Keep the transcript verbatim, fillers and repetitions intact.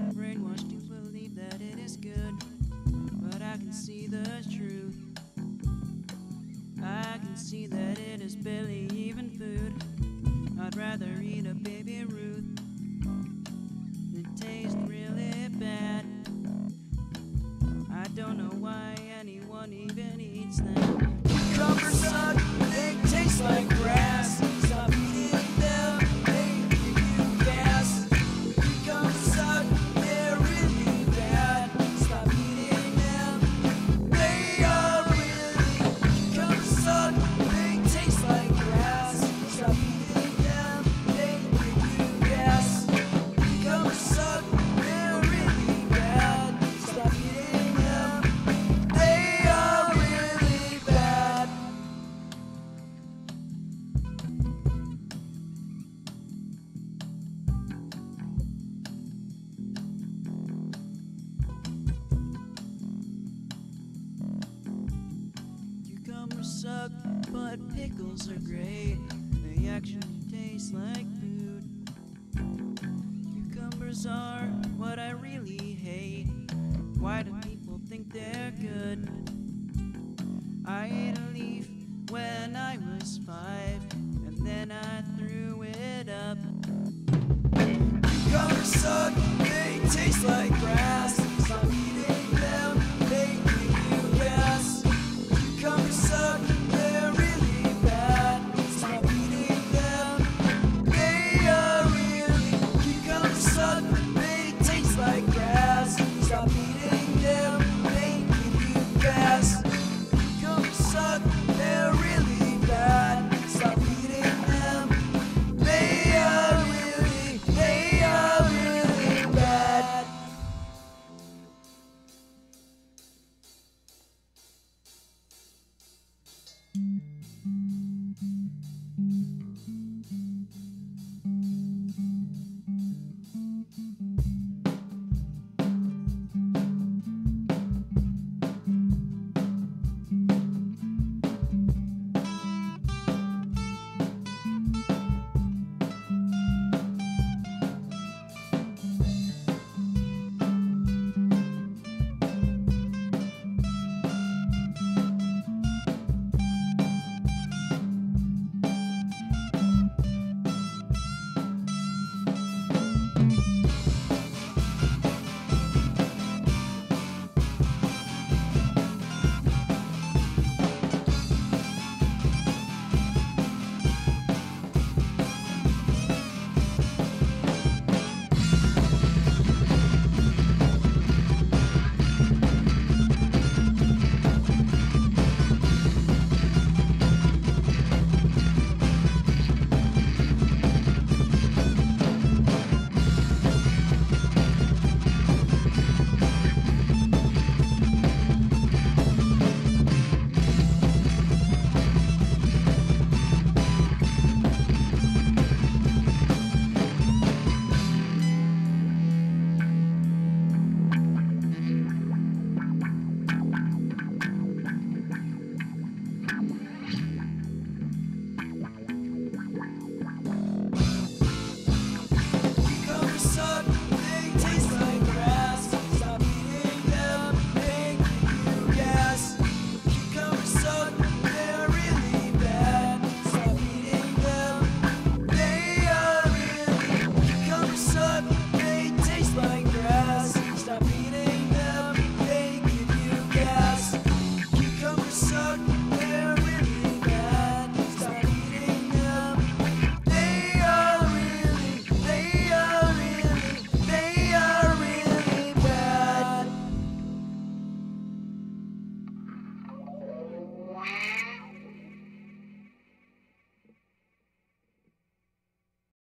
brainwashed to believe that it is good, but I can see the truth. I can see that it is barely even food. I'd rather eat a Baby Ruth. It tastes really bad. I don't know why anyone even eats them. Cucumbers suck, they taste like grass. Stop eating them, they give you gas. Cucumbers suck, they're really bad. Stop eating them, they are really. Cucumbers suck, they taste like grass. Stop eating them, they give you gas. Cucumbers suck, they're really bad. Stop eating them, they are really bad. Cucumbers suck, but pickles are great. They actually taste like food. Cucumbers are what I really hate. Why do people think they're good? I ate a leaf when I was five, and then I threw it up. Cucumbers suck, they taste like grass. Stop eating them, they give you gas. Cucumbers suck, they're really bad. Stop eating them, they are really. Cucumbers suck, they taste like grass. Stop eating